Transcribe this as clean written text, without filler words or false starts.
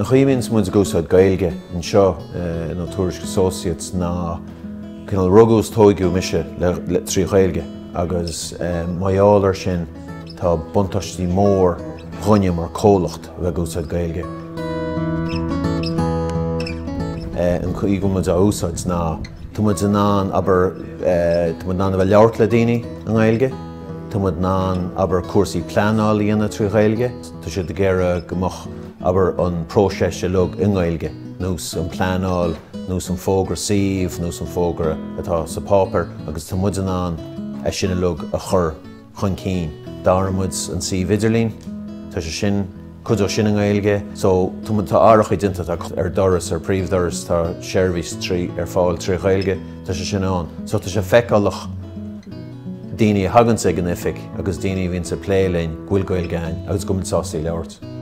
An chuimins muid gúsad gailge an seo nó Tuairisc Associates ná cinál rugús tóigiú mise le trí gailge agus maiálar sin tá buntáistí mór ghine mar cólacht bheith gúsad gailge. An chuigú muid a úsáid ná tá muid an ná aber tá muid ná bheith leabhart le daoine an gailge, tá muid ná aber cuasaí pleanáil dhéanana trí gailge, tá siad de géire gomach aber an próseise lug in gailge, nús an pleanáil, nús an fógra síomh, nús an fógra atá sa pápar, agus tá muid an sinna lug a chur chun cín. Dáir muid an síomh idirlín, tá sé sin cudó sin an gailge, so tá muid tá áireach dinta doras príomhdoras tá seirbhís fáil trí gailge, tá sé sin an. So tá sé feiceálach daoine a hagann sig an ific agus daoine bhíonn sa pléilein ghuiil gailgeáin agus go mbeadh sásaí leabhart.